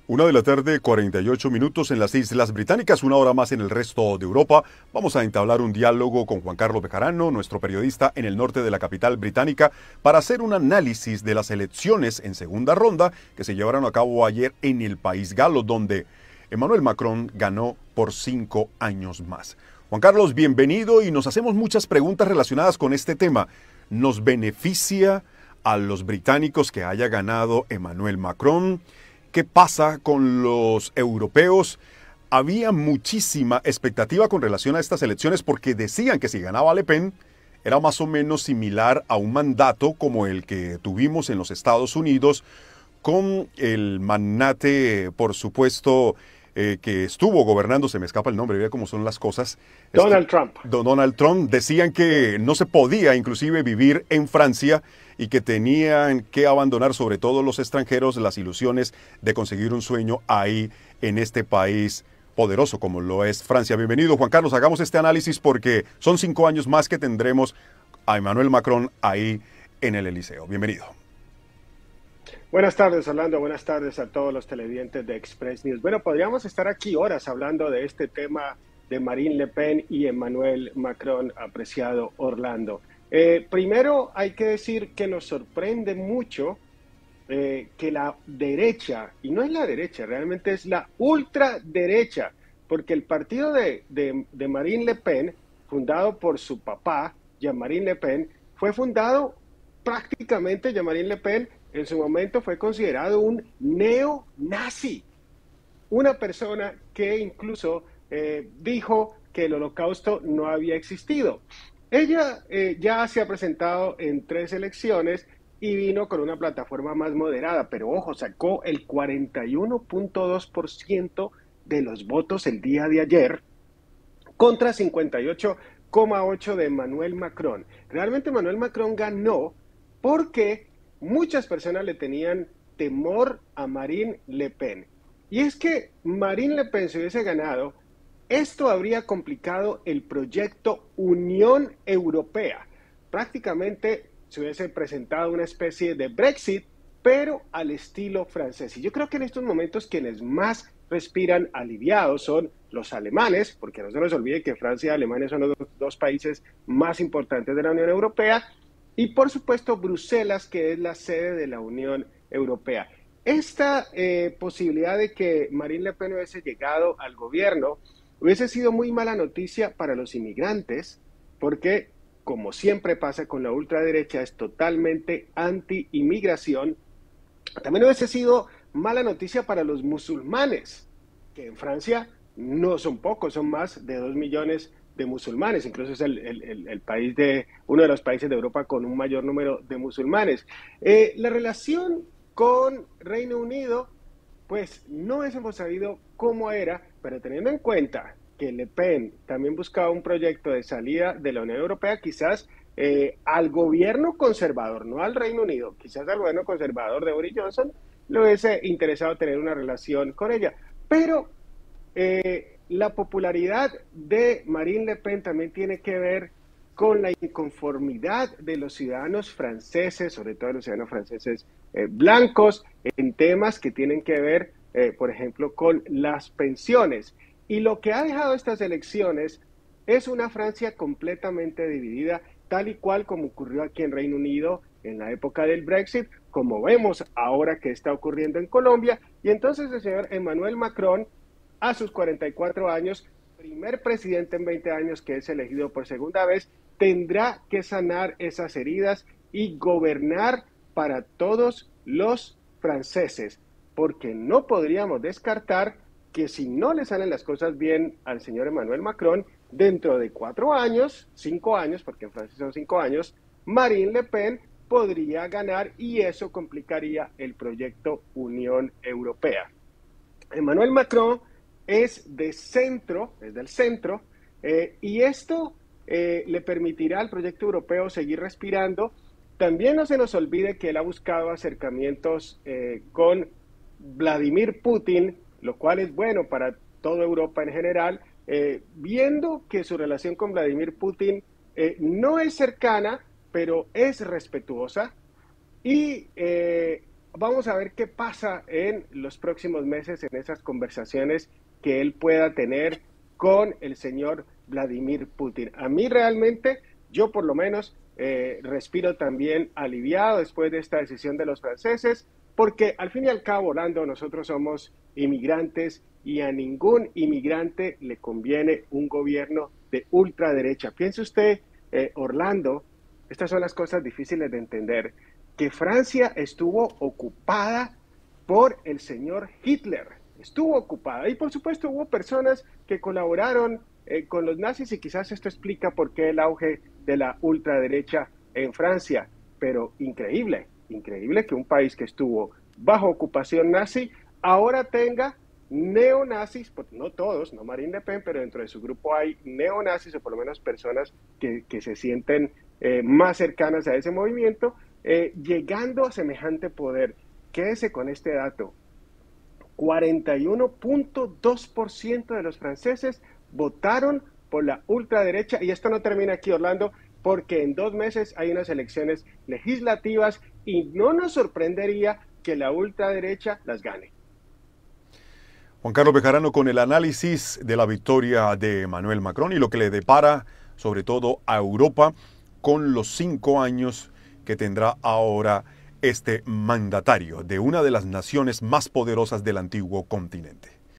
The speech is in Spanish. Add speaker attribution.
Speaker 1: Una de la tarde, 48 minutos en las Islas Británicas, una hora más en el resto de Europa. Vamos a entablar un diálogo con Juan Carlos Bejarano, nuestro periodista en el norte de la capital británica, para hacer un análisis de las elecciones en segunda ronda que se llevaron a cabo ayer en el país galo, donde Emmanuel Macron ganó por 5 años más. Juan Carlos, bienvenido y nos hacemos muchas preguntas relacionadas con este tema. ¿Nos beneficia a los británicos que haya ganado Emmanuel Macron? ¿Qué pasa con los europeos? Había muchísima expectativa con relación a estas elecciones porque decían que si ganaba Le Pen era más o menos similar a un mandato como el que tuvimos en los Estados Unidos con el magnate, por supuesto, que estuvo gobernando, se me escapa el nombre, vea cómo son las cosas.
Speaker 2: Donald Trump.
Speaker 1: Donald Trump. Decían que no se podía inclusive vivir en Francia y que tenían que abandonar, sobre todo los extranjeros, las ilusiones de conseguir un sueño ahí en este país poderoso como lo es Francia. Bienvenido, Juan Carlos, hagamos este análisis porque son 5 años más que tendremos a Emmanuel Macron ahí en el Eliseo. Bienvenido.
Speaker 2: Buenas tardes, Orlando. Buenas tardes a todos los televidentes de Express News. Bueno, podríamos estar aquí horas hablando de este tema de Marine Le Pen y Emmanuel Macron, apreciado Orlando. Primero hay que decir que nos sorprende mucho que la derecha, y no es la derecha, realmente es la ultraderecha, porque el partido de Marine Le Pen, fundado por su papá, Jean-Marie Le Pen, fue fundado prácticamente, Jean-Marie Le Pen en su momento fue considerado un neonazi, una persona que incluso dijo que el holocausto no había existido. Ella ya se ha presentado en 3 elecciones y vino con una plataforma más moderada, pero ojo, sacó el 41.2% de los votos el día de ayer contra 58,8% de Emmanuel Macron. Realmente Emmanuel Macron ganó porque muchas personas le tenían temor a Marine Le Pen. Y es que Marine Le Pen, si hubiese ganado, esto habría complicado el proyecto Unión Europea. Prácticamente se hubiese presentado una especie de Brexit, pero al estilo francés. Y yo creo que en estos momentos quienes más respiran aliviados son los alemanes, porque no se nos olvide que Francia y Alemania son los dos países más importantes de la Unión Europea, y por supuesto Bruselas, que es la sede de la Unión Europea. Esta posibilidad de que Marine Le Pen hubiese llegado al gobierno hubiese sido muy mala noticia para los inmigrantes, porque como siempre pasa con la ultraderecha, es totalmente anti-inmigración. También hubiese sido mala noticia para los musulmanes, que en Francia no son pocos, son más de 2 millones de musulmanes, incluso es el país uno de los países de Europa con un mayor número de musulmanes. La relación con Reino Unido, pues no hemos sabido cómo era, pero teniendo en cuenta que Le Pen también buscaba un proyecto de salida de la Unión Europea, quizás al gobierno conservador, no al Reino Unido, quizás al gobierno conservador de Boris Johnson, le hubiese interesado tener una relación con ella. Pero la popularidad de Marine Le Pen también tiene que ver con la inconformidad de los ciudadanos franceses, sobre todo los ciudadanos franceses blancos, en temas que tienen que ver, por ejemplo, con las pensiones. Y lo que ha dejado estas elecciones es una Francia completamente dividida, tal y cual como ocurrió aquí en Reino Unido en la época del Brexit, como vemos ahora que está ocurriendo en Colombia. Y entonces el señor Emmanuel Macron, a sus 44 años, primer presidente en 20 años que es elegido por segunda vez, tendrá que sanar esas heridas y gobernar para todos los franceses, porque no podríamos descartar que si no le salen las cosas bien al señor Emmanuel Macron, dentro de 4 años, 5 años, porque en Francia son 5 años, Marine Le Pen podría ganar y eso complicaría el proyecto Unión Europea. Emmanuel Macron es de centro, es del centro, y esto le permitirá al proyecto europeo seguir respirando. También no se nos olvide que él ha buscado acercamientos con Vladimir Putin, lo cual es bueno para toda Europa en general, viendo que su relación con Vladimir Putin no es cercana, pero es respetuosa, y vamos a ver qué pasa en los próximos meses en esas conversaciones que él pueda tener con el señor Vladimir Putin. A mí realmente, yo por lo menos respiro también aliviado después de esta decisión de los franceses, porque al fin y al cabo, Orlando, nosotros somos inmigrantes y a ningún inmigrante le conviene un gobierno de ultraderecha. Piense usted, Orlando, estas son las cosas difíciles de entender, que Francia estuvo ocupada por el señor Hitler, estuvo ocupada y por supuesto hubo personas que colaboraron con los nazis y quizás esto explica por qué el auge de la ultraderecha en Francia, pero increíble, increíble que un país que estuvo bajo ocupación nazi ahora tenga neonazis, no todos, no Marine Le Pen, pero dentro de su grupo hay neonazis o por lo menos personas que se sienten más cercanas a ese movimiento, llegando a semejante poder. Quédese con este dato, 41.2% de los franceses votaron por la ultraderecha y esto no termina aquí, Orlando, porque en 2 meses hay unas elecciones legislativas y no nos sorprendería que la ultraderecha las gane.
Speaker 1: Juan Carlos Bejarano con el análisis de la victoria de Emmanuel Macron y lo que le depara sobre todo a Europa con los 5 años que tendrá ahora este mandatario de una de las naciones más poderosas del antiguo continente.